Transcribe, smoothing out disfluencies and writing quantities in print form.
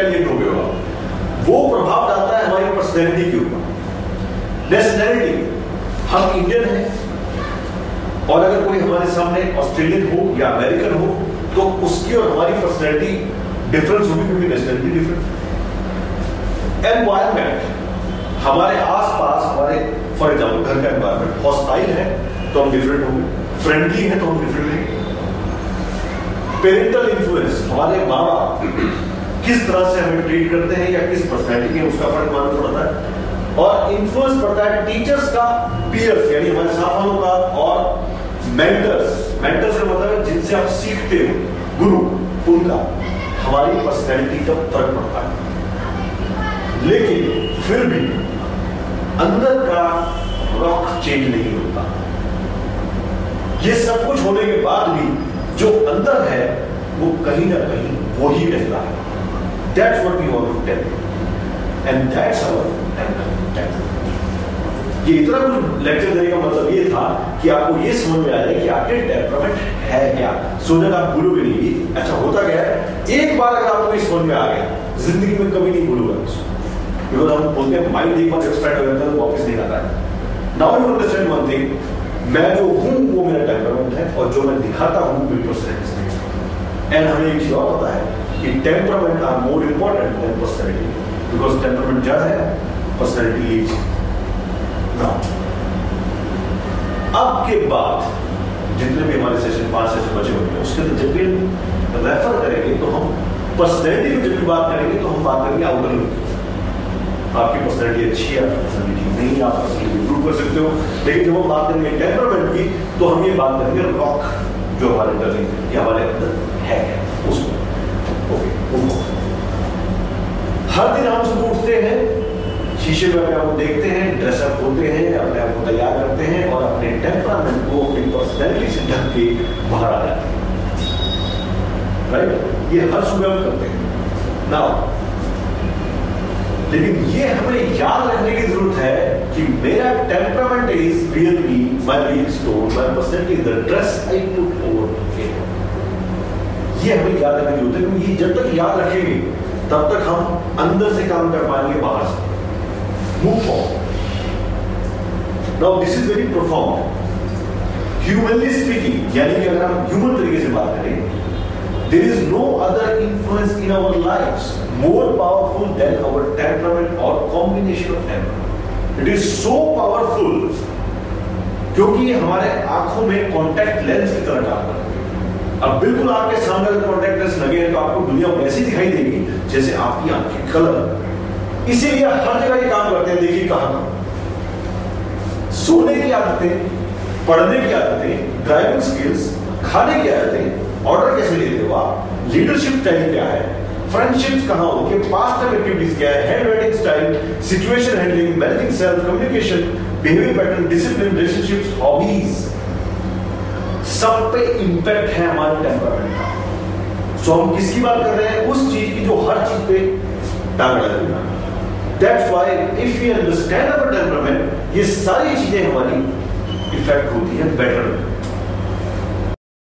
Intelligent हो गए हो, वो प्रभाव डालता है हमारी पर्सनैलिटी के ऊपर। नेशनैलिटी, हम इंडियन हैं और अगर कोई हमारे सामने ऑस्ट्रेलियन हो या अमेरिकन हो तो उसकी और हमारी पर्सनैलिटी डिफरेंस होगी, क्योंकि नेशनैलिटी डिफरेंस। एनवायरमेंट, हमारे आसपास, हमारे फॉर एग्जाम्पल घर का एनवायरमेंट हॉस्टाइल है तो हम डिफरेंट होंगे, फ्रेंडली है तो हम डिफरेंट होंगे। पेरेंटल इन्फ्लुएंस, हमारे माँ बाप किस तरह से हमें ट्रीट करते हैं या किस पर्सनैलिटी है उसका फर्क मालूम पड़ता है। और इन्फ्लुएंस पड़ता है टीचर्स का, पीयर्स यानी हमारे साथ वालों का, और मेंटर्स, मेंटर्स का मतलब है जिनसे आप सीखते हो, गुरु, उनका हमारी पर्सनैलिटी का फर्क पड़ता है। लेकिन फिर भी अंदर का रॉक चेंज नहीं होता। ये सब कुछ होने के बाद भी जो अंदर है वो कहीं ना कहीं वही रहता है। That's what we want to tell you, and that's our temperament. ये इतना कुछ लेक्चर देने का मतलब ये था कि आपको ये समझ में आ जाए कि आपके टेम्परामेंट है क्या। सुनकर आप भूलोगे नहीं। अच्छा होता क्या है, एक बार अगर आपको ये समझ में आ गया, जिंदगी में कभी नहीं भूलूंगा इसको। बिकॉज हम बोलते हैं माइंड एक बार एक्सपेक्ट हो जाता है तो वापस नहीं आता है। Now you understand one thing, मैं जो हूं वो मेरा टेम्परामेंट है और जो मैं दिखाता हूं वो मेरी पर्सनैलिटी है। एंड हमें एक चीज और पता है कि temperament are more important than personality, because temperament जड़ है, पर्सनैलिटी लीड। नाउ अब के बाद जितने भी हमारे सेशन 5 सेशन बचे होंगे उसके अंदर जब भी रेफर करेंगे तो हम पर्सनैलिटी की जब भी बात करेंगे तो हम बात करेंगे आउटलुक। आपकी पर्सनैलिटी अच्छी है, आपकी पर्सनैलिटी नहीं है, आप पर्सनैलिटी इंप्रूव कर सकते हो। लेकिन जब हम बात करेंगे टेम्परामेंट की तो हम ये बात करेंगे रॉक जो हमारे अंदर या हमारे अंदर है उसको। ओके, हर दिन हम सुबह उठते हैं, शीशे में अपने आप को देखते हैं, ड्रेसअप होते हैं, अपने आप को तैयार करते हैं और अपने टेम्परामेंट को अपनी पर्सनैलिटी से ढक के बाहर आ जाते हैं। राइट, ये हर सुबह हम करते हैं ना। लेकिन ये हमें याद रखने की जरूरत है कि मेरा temperament is really my weak stone, my personality is the dress I put over it. ये हमें याद रखने की जरूरत है, क्योंकि जब तक याद रखेंगे तब तक हम अंदर से काम कर पाएंगे, बाहर से move forward. Now this is very profound. Humanly speaking, यानी कि अगर हम ह्यूमन तरीके से बात करें, there is no other influence in our lives more powerful than our temperament or combination of temperament. It is so powerful क्योंकि ये हमारे आंखों में कॉन्टैक्ट लेंस की तरह काम करता है। अब बिल्कुल आपके सामने अगर कॉन्टैक्ट लेंस लगे तो आपको दुनिया वैसी दिखाई देगी जैसे आपकी आंखें कलर। इसीलिए हर जगह ये काम करते हैं। देखिए कहां, सोने की आदतें, पढ़ने की आदतें, ड्राइविंग स्किल्स, खाने की आदतें, ऑर्डर कैसे लेते हो आप, लीडरशिप स्टाइल क्या है, फ्रेंडशिप्स कहां होंगे, पास्ट टाइम एक्टिविटीज क्या है, handwriting style, situation handling, managing self, communication, behaviour pattern, discipline, relationships, hobbies, सब पे इंपैक्ट है हमारे टेम्परामेंट का। सो हम किसकी बात कर रहे हैं, उस चीज की जो हर चीज पे टांग लगाएगा। That's why if we understand our temperament, ये सारी चीजें हमारी इफेक्ट होती है बेटर।